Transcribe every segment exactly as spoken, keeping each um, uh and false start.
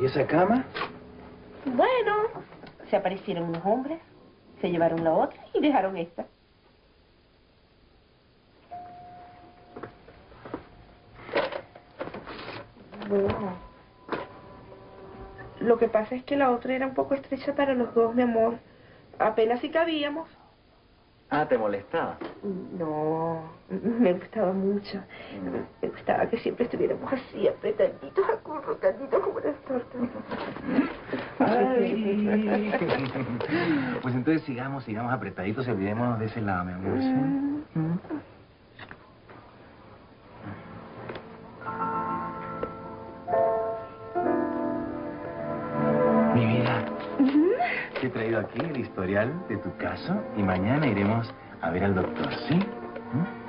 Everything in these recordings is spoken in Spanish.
¿Y esa cama? Bueno, se aparecieron unos hombres, se llevaron la otra y dejaron esta. Bueno, lo que pasa es que la otra era un poco estrecha para los dos, mi amor. Apenas si cabíamos. Ah, ¿te molestaba? No, me gustaba mucho. Me gustaba que siempre estuviéramos así, apretaditos, acurrucaditos como las tortas. Ay. Pues entonces sigamos, sigamos apretaditos y olvidémonos de ese lado, mi amor. ¿Sí? Mm. Mi vida, te he traído aquí el historial de tu caso y mañana iremos a ver al doctor, ¿sí? ¿Mm?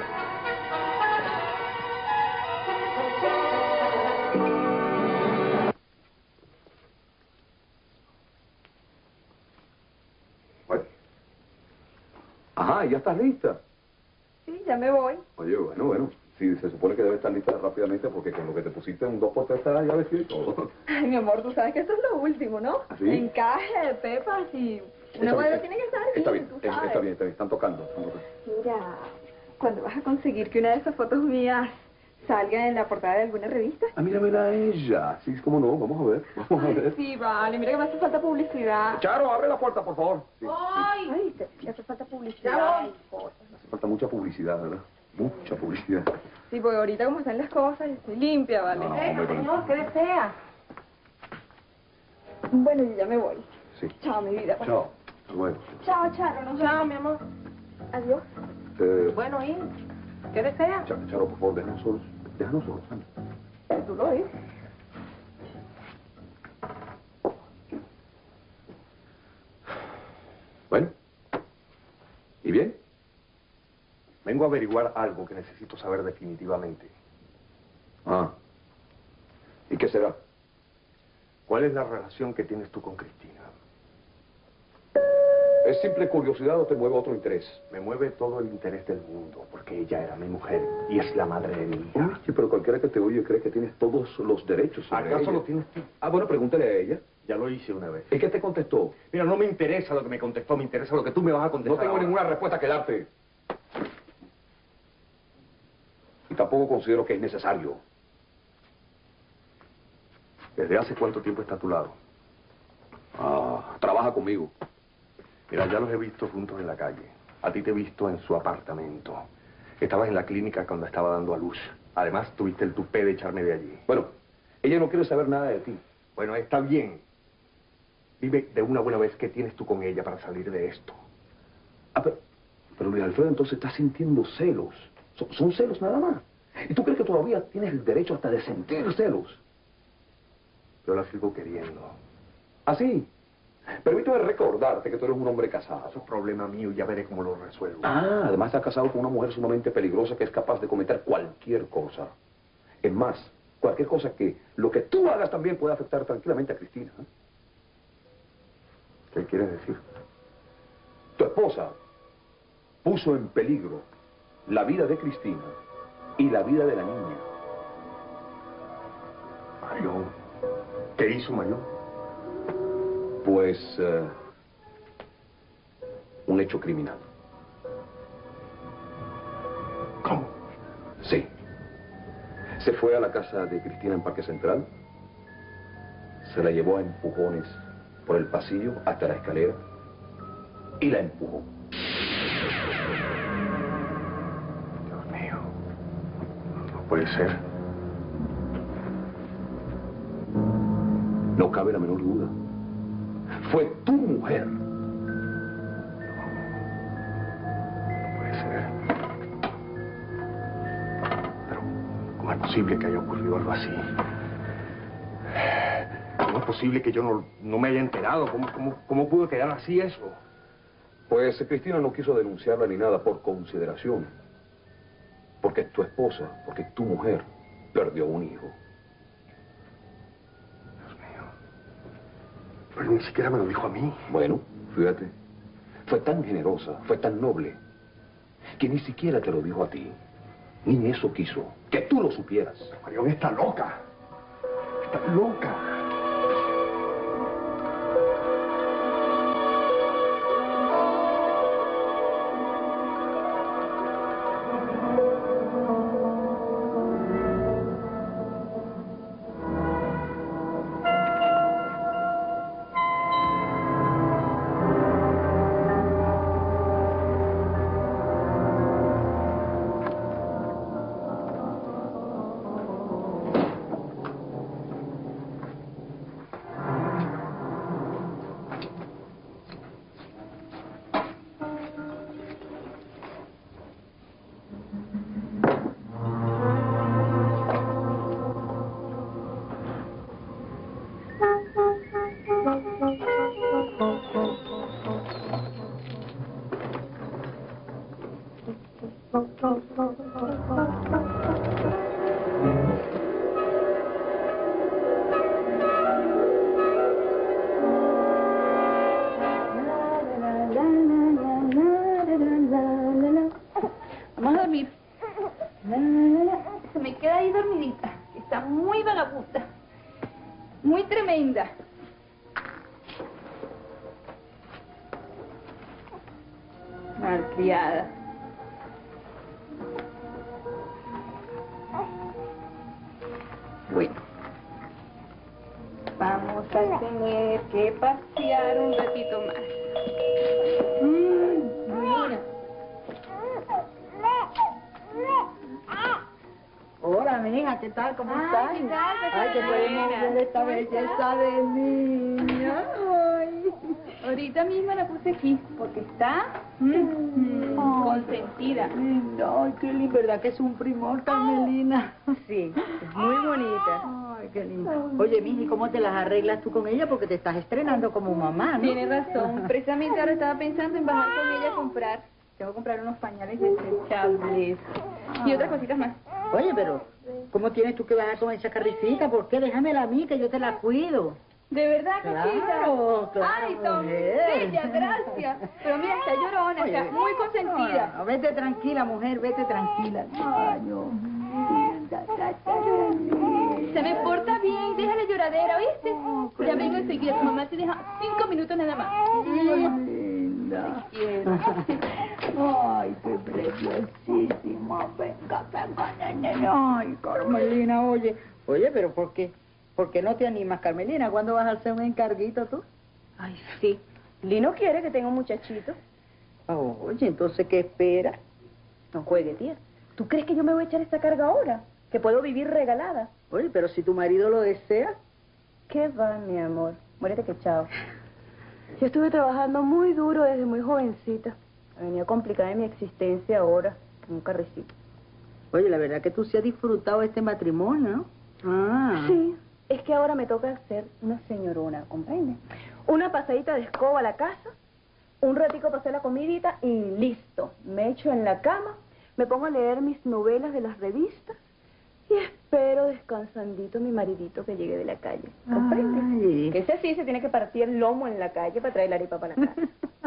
Ajá, ¿ya estás lista? Sí, ya me voy. Oye, bueno, bueno. Sí, se supone que debe estar lista rápidamente porque con lo que te pusiste un dos por tres está ya vestido y todo. Ay, mi amor, tú sabes que eso es lo último, ¿no? ¿Sí? Encaje, pepas y... Una Está modelo bien, tiene que estar bien, está bien, tú está sabes. está bien, está bien. Están tocando. Están tocando. Mira, ¿cuándo vas a conseguir que una de esas fotos mías salga en la portada de alguna revista? Ah, míramela a ella. Sí, cómo no. Vamos a ver. Vamos a Ay, ver. sí, vale. Mira que me hace falta publicidad. Charo, abre la puerta, por favor. Sí, ¡Ay! Ay, te, te hace falta publicidad. Ay, cosas. Hace falta mucha publicidad, ¿verdad? Mucha publicidad. Sí, porque ahorita como están las cosas, estoy limpia, ¿vale? No, hombre, pero- señor, ¿qué desea? Bueno, yo ya me voy. Sí. Chao, mi vida. Chao. Hasta luego. Chao, Charo. Nos Chao, mi amor. Adiós. Eh, Bueno, ¿y qué desea? Charo, Charo, por favor, déjanos solos. Déjanos solos, anda. Tú lo ves. Bueno. ¿Y bien? Vengo a averiguar algo que necesito saber definitivamente. Ah. ¿Y qué será? ¿Cuál es la relación que tienes tú con Cristina? ¿Es simple curiosidad o te mueve otro interés? Me mueve todo el interés del mundo, porque ella era mi mujer y es la madre de mi hija. Uy, sí, pero cualquiera que te oye cree que tienes todos los derechos sobre ¿Acaso ella. lo tienes tú? Ah, bueno, pregúntale a ella. Ya lo hice una vez. ¿Y qué te contestó? Mira, no me interesa lo que me contestó, me interesa lo que tú me vas a contestar. No tengo ahora. ninguna respuesta que darte. Y tampoco considero que es necesario. ¿Desde hace cuánto tiempo está a tu lado? Ah, trabaja conmigo. Mira, ya los he visto juntos en la calle. A ti te he visto en su apartamento. Estabas en la clínica cuando estaba dando a luz. Además, tuviste el tupé de echarme de allí. Bueno, ella no quiere saber nada de ti. Bueno, está bien. Dime de una buena vez qué tienes tú con ella para salir de esto. Ah, pero, pero Luis Alfredo, entonces estás sintiendo celos. Son, son celos nada más. ¿Y tú crees que todavía tienes el derecho hasta de sentir celos? Yo la sigo queriendo. ¿Ah, sí? Permíteme recordarte que tú eres un hombre casado. Eso es problema mío, ya veré cómo lo resuelvo. Ah, además estás casado con una mujer sumamente peligrosa que es capaz de cometer cualquier cosa. Es más, cualquier cosa que lo que tú hagas también puede afectar tranquilamente a Cristina. ¿eh? ¿Qué quieres decir? Tu esposa puso en peligro la vida de Cristina y la vida de la niña. Mario, ¿qué hizo Mario? Pues, uh, un hecho criminal. ¿Cómo? Sí. Se fue a la casa de Cristina en Parque Central, se la llevó a empujones por el pasillo hasta la escalera y la empujó. Dios mío, no puede ser. No cabe la menor duda. Fue tu mujer. No puede ser. Pero, ¿cómo es posible que haya ocurrido algo así? ¿Cómo es posible que yo no, no me haya enterado? ¿Cómo, cómo, ¿Cómo pudo quedar así eso? Pues Cristina no quiso denunciarla ni nada por consideración. Porque tu esposa, porque tu mujer, perdió un hijo. Dios mío. Pero ni siquiera me lo dijo a mí. Bueno, fíjate. Fue tan generosa, fue tan noble, que ni siquiera te lo dijo a ti. Ni eso quiso. Que tú lo supieras. Marión está loca. Está loca. muy vagabunda. Muy tremenda. Malcriada. Bueno. Vamos a tener que pasear un ratito más. Mm, mira. Hola, mija, ¿qué tal? ¿Cómo Ay, estás? ¿qué tal? Ay, que podemos ver esta belleza de niña. Ay. Ahorita misma la puse aquí, porque está mm, mm, consentida. Linda, ay, qué linda, ¿verdad que es un primor, Carmelina? Sí, es muy bonita. Ay, qué linda. Oye, mija, ¿y cómo te las arreglas tú con ella? Porque te estás estrenando como mamá, ¿no? Tiene razón. Precisamente ahora estaba pensando en bajar con ella a comprar. Tengo que comprar unos pañales desechables y otras cositas más. Oye, pero ¿cómo tienes tú que bajar con esa carricita? ¿Por qué? Déjamela a mí, que yo te la cuido. ¿De verdad, Claro, Cachita? claro, Ay, tan mujer. bella, gracias. Pero mira, está llorona, está muy consentida. No, vete tranquila, mujer, vete tranquila. Ay, Dios mío. Se me porta bien, déjale lloradera, ¿oíste? Ya vengo enseguida, tu mamá te deja cinco minutos nada más. Linda. Te quiero. Ay, qué preciosísima. Venga, venga, nene. Ay, Carmelina, oye. Oye, pero ¿por qué? ¿Por qué no te animas, Carmelina? ¿Cuándo vas a hacer un encarguito tú? Ay, sí. Lino quiere que tenga un muchachito. Oh, oye, entonces, ¿qué esperas? No juegue, tía. ¿Tú crees que yo me voy a echar esta carga ahora? ¿Que puedo vivir regalada? Oye, pero si tu marido lo desea. ¿Qué va, mi amor? Muérete que chao. Yo estuve trabajando muy duro desde muy jovencita. Me venía complicada mi existencia ahora, con un carrecito. Oye, la verdad que tú sí has disfrutado de este matrimonio, ¿no? Ah. Sí, es que ahora me toca ser una señorona, ¿comprende? Una pasadita de escoba a la casa, un ratico para hacer la comidita y listo. Me echo en la cama, me pongo a leer mis novelas de las revistas y espero descansandito a mi maridito que llegue de la calle. ¿Comprende? Ay. Que ese sí se tiene que partir el lomo en la calle para traer la arepa para la casa.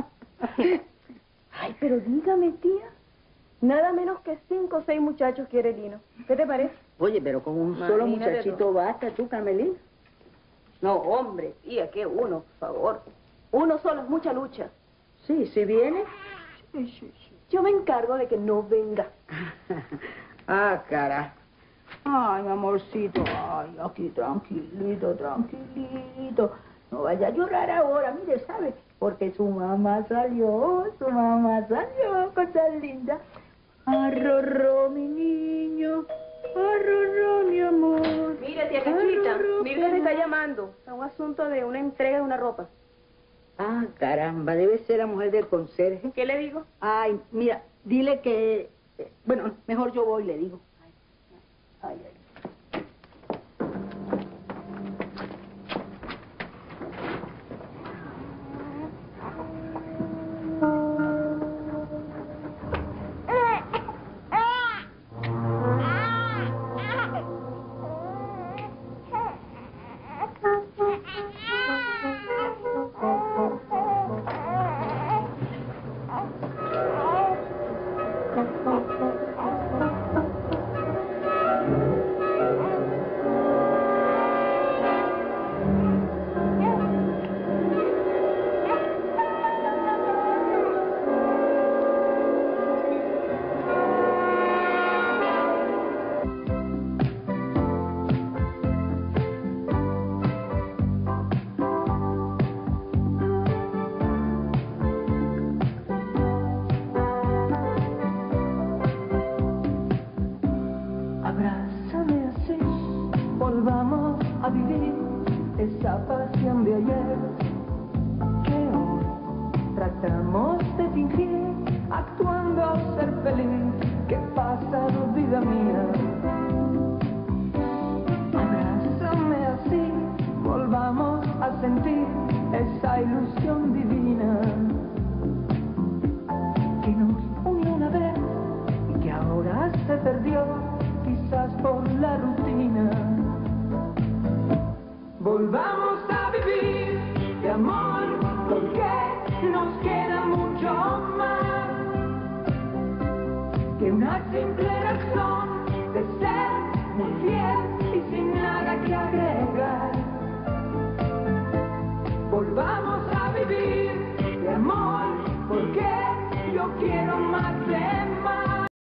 Ay, pero dígame, tía. Nada menos que cinco o seis muchachos quiere Lino. ¿Qué te parece? Oye, pero con un solo Imagínate muchachito basta tú, Carmelina. No, hombre, tía, que uno, por favor. Uno solo es mucha lucha. Sí, si viene. Sí, sí, sí. Yo me encargo de que no venga. Ah, cara. Ay, mi amorcito. Ay, aquí tranquilito, tranquilito. No vaya a llorar ahora, mire, ¿sabe? Porque su mamá salió, su mamá salió, cosa linda. Arrorró, mi niño. Arrorró, mi amor. Mire, tía Cachita, Arrorró, mi vieja me está amor. llamando. Es un asunto de una entrega de una ropa. Ah, caramba, debe ser la mujer del conserje. ¿Qué le digo? Ay, mira, dile que... eh, Bueno, mejor yo voy, le digo. Ay, ay. Abrázame así, volvamos a vivir esa pasión de ayer que hoy tratamos de fingir, actuando ser feliz. ¿Qué pasa, vida mía? Abrázame así, volvamos a sentir esa ilusión divina que nos unió una vez y que ahora se perdió, quizás por la rutina. Volvamos a vivir de amor, porque nos queda mucho más que una simple razón de ser muy fiel y sin volvamos